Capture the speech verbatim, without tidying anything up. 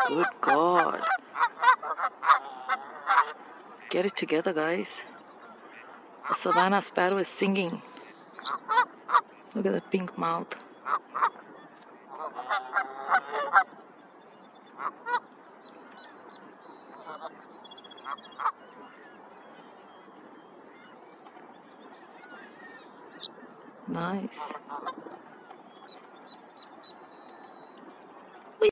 Good God. Get it together, guys. The Savannah Sparrow is singing. Look at that pink mouth. Nice.